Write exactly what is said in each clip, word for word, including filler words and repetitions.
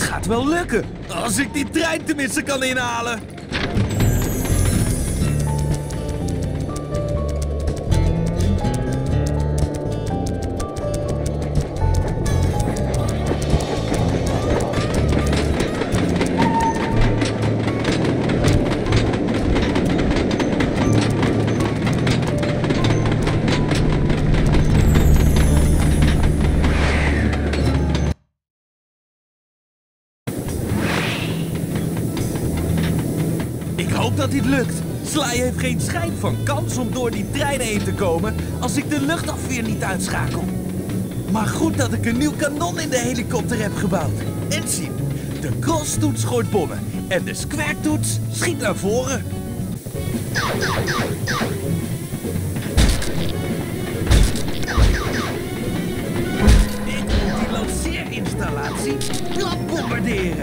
gaat wel lukken, als ik die trein tenminste kan inhalen. Ik hoop dat dit lukt. Sly heeft geen schijn van kans om door die trein heen te komen als ik de luchtafweer niet uitschakel. Maar goed dat ik een nieuw kanon in de helikopter heb gebouwd. En zie, de crosstoets gooit bommen en de square-toets schiet naar voren. Ik moet die lanceerinstallatie plat bombarderen.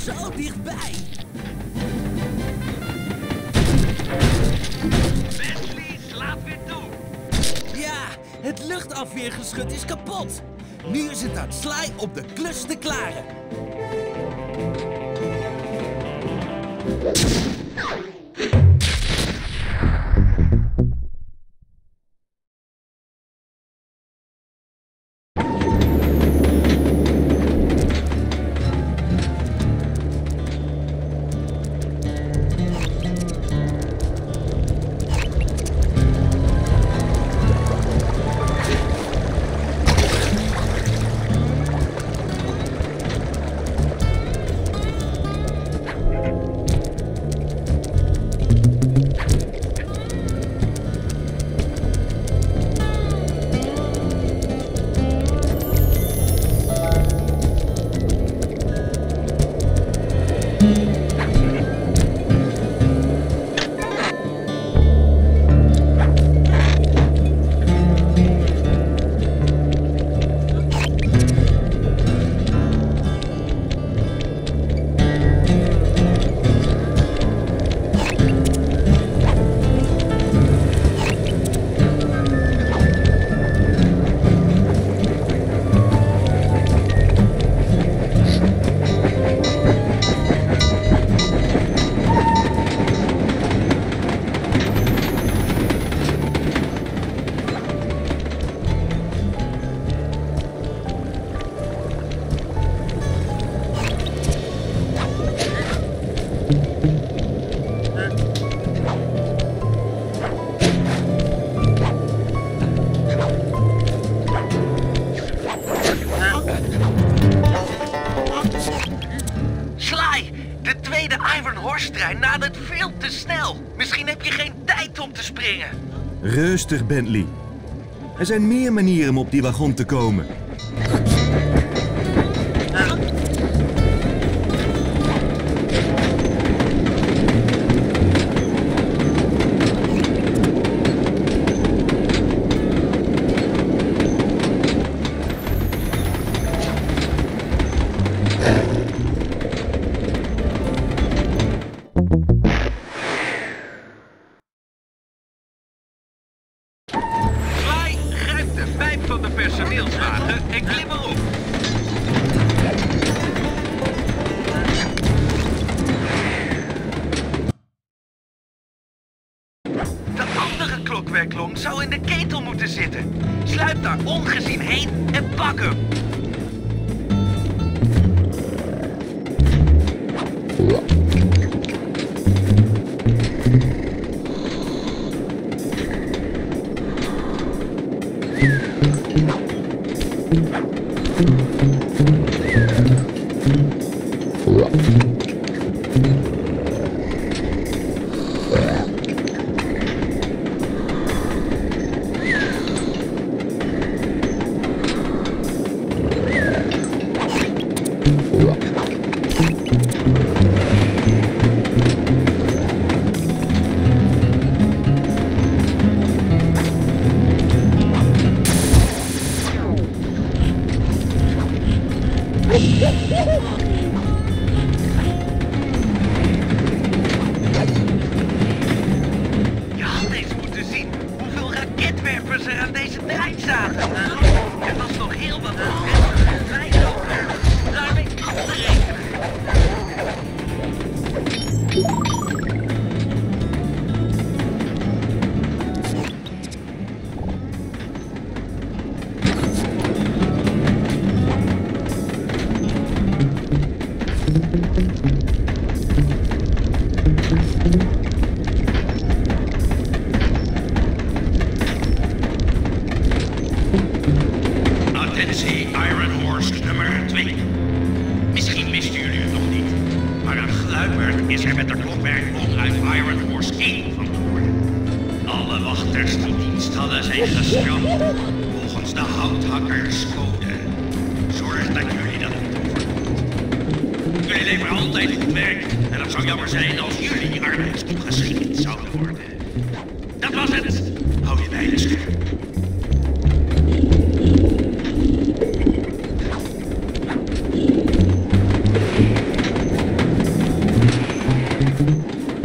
zo dichtbij. Bentley slaat weer toe. Ja, het luchtafweergeschut is kapot. Nu is het aan Sly op de klus te klaren. Trein nadert veel te snel. Misschien heb je geen tijd om te springen. Rustig, Bentley. Er zijn meer manieren om op die wagon te komen. Personeelswagen en klim erop. De andere klokwerklong zou in de ketel moeten zitten. Sluip daar ongezien heen en pak hem. Je had eens moeten zien hoeveel raketwerpers er aan deze trein zaten. Er was nog heel wat vrijdag. Daarmee af te rekenen. Attentie, Iron Horse nummer twee. Misschien wisten jullie het nog niet, maar een gluiperd is er met de klokwerklong uit Iron Horse één vandoor. Alle wachters die dienst hadden zijn geschrapt volgens de houthakkerscode. Zorg dat jullie dat niet overkomt. Jullie leveren altijd goed werk en het zou jammer zijn als jullie arbeidsongeschikt zouden worden. Dat was het. Hou je bij de scherp.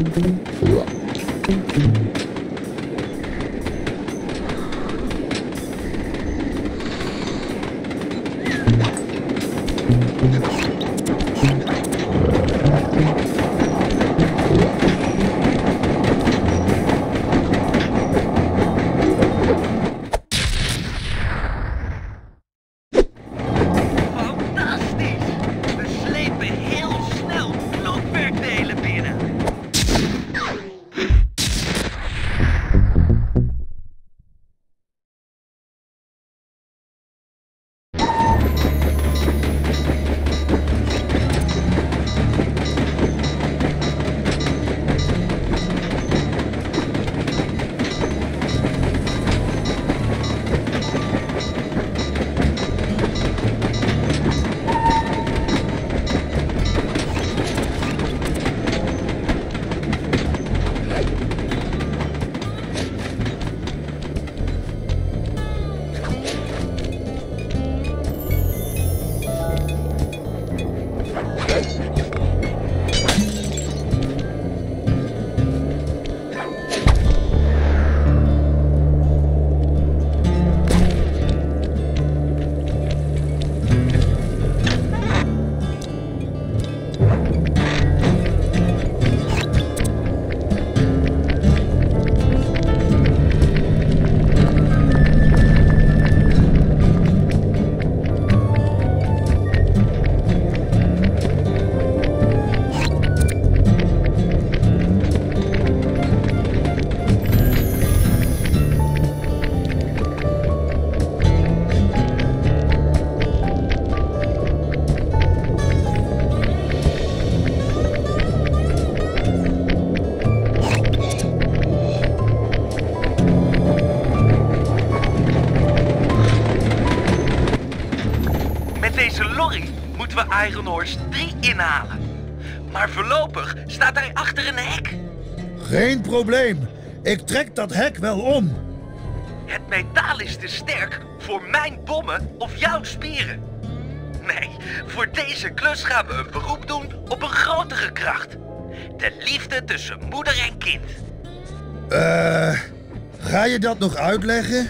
Ironhorse drie inhalen. Maar voorlopig staat hij achter een hek. Geen probleem. Ik trek dat hek wel om. Het metaal is te sterk voor mijn bommen of jouw spieren. Nee, voor deze klus gaan we een beroep doen op een grotere kracht. De liefde tussen moeder en kind. Eh, uh, ga je dat nog uitleggen?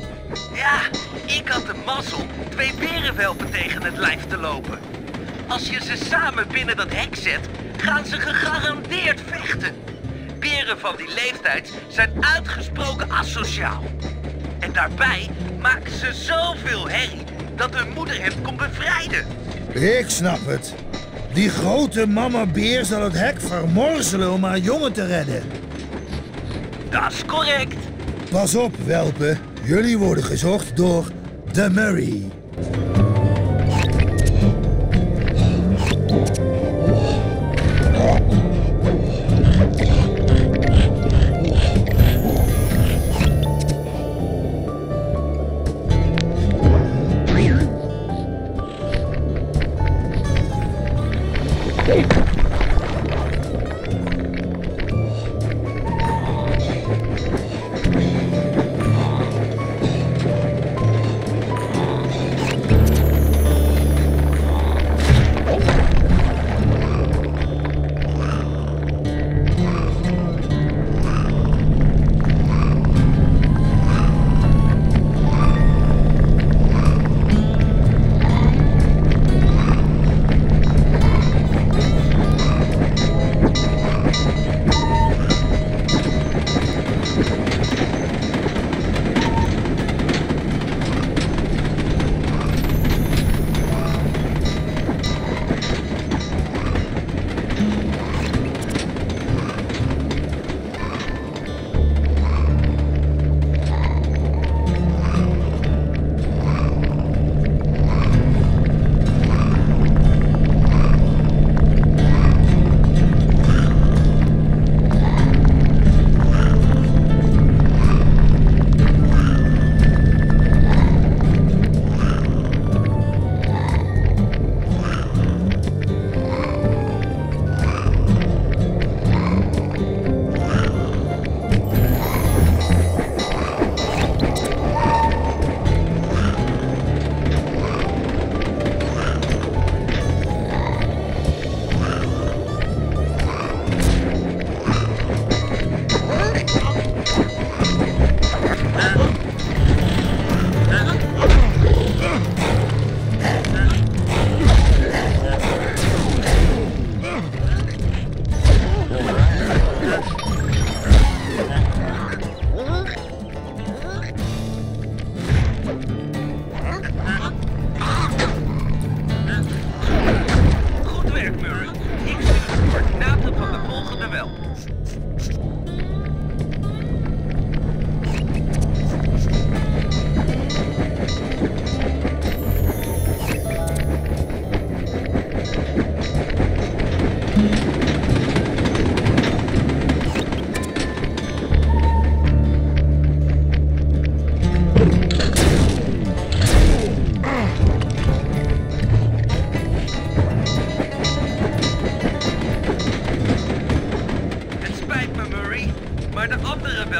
Ja, ik had de mazzel twee berenwelpen tegen het lijf te lopen. Als je ze samen binnen dat hek zet, gaan ze gegarandeerd vechten. Beren van die leeftijd zijn uitgesproken asociaal. En daarbij maken ze zoveel herrie dat hun moeder hen kon bevrijden. Ik snap het. Die grote mama beer zal het hek vermorzelen om haar jongen te redden. Dat is correct. Pas op, welpen. Jullie worden gezocht door de Murray.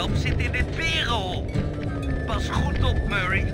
welp zit in dit berenhol. Pas goed op, Murray.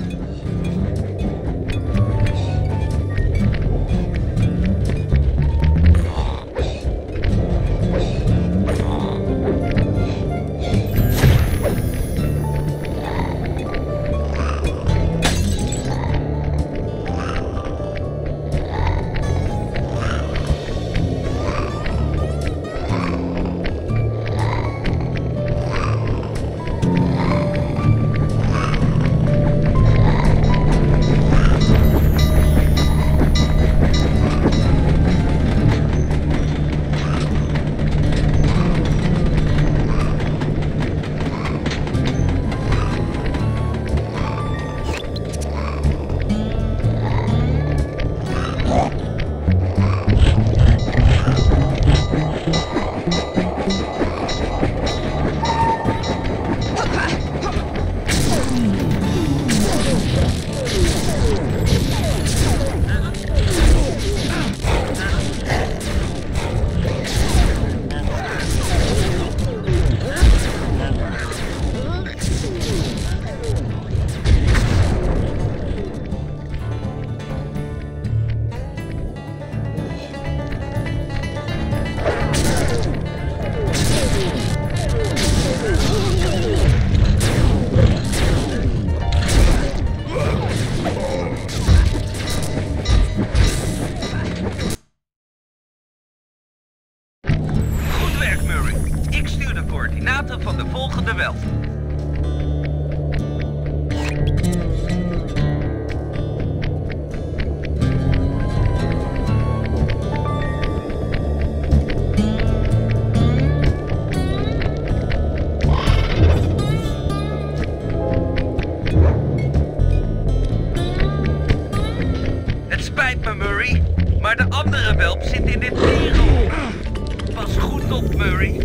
Coördinaten van de volgende welp. Het spijt me, Murray, maar de andere welp zit in dit berenhol. Pas goed op, Murray.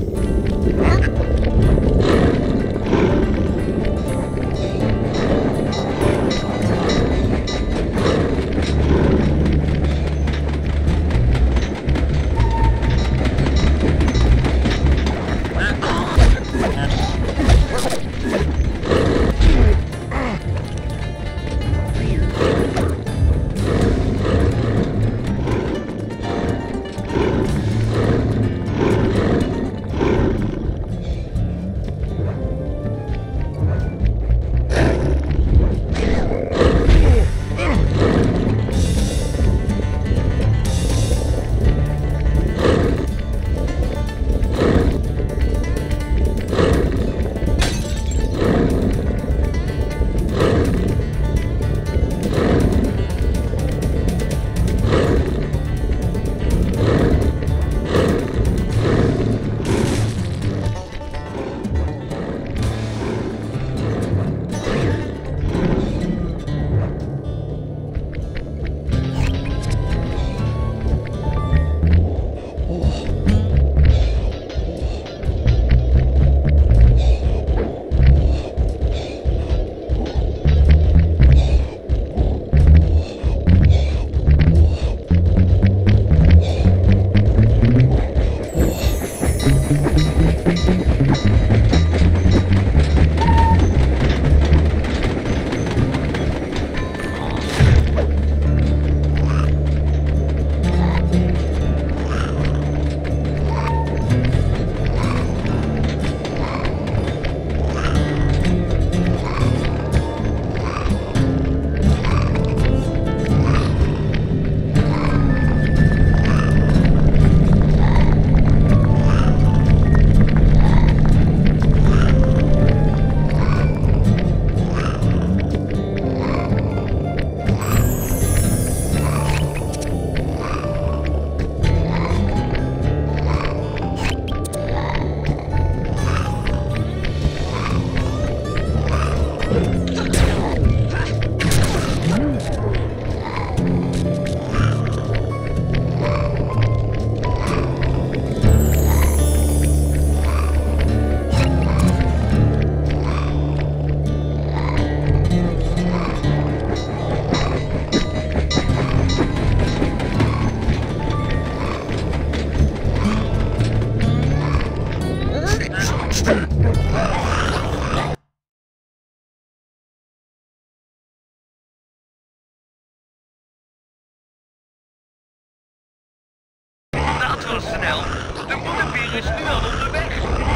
was snel. De moederbeer is nu al onderweg.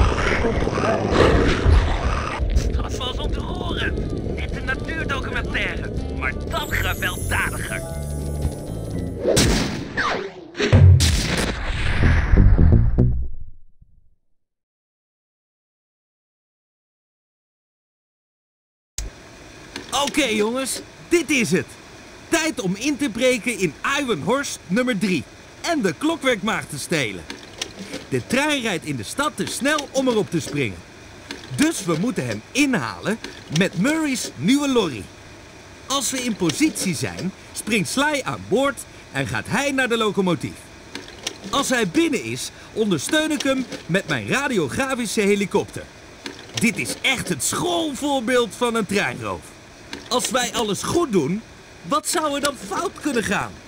Dat was ontroerend. Net een natuurdocumentaire. Maar dan gewelddadiger. Oké jongens, dit is het. Tijd om in te breken in Iron Horse nummer drie. En de klokwerkmaag te stelen. De trein rijdt in de stad te snel om erop te springen. Dus we moeten hem inhalen met Murray's nieuwe lorry. Als we in positie zijn, springt Sly aan boord en gaat hij naar de locomotief. Als hij binnen is, ondersteun ik hem met mijn radiografische helikopter. Dit is echt het schoolvoorbeeld van een treinroof. Als wij alles goed doen, wat zou er dan fout kunnen gaan?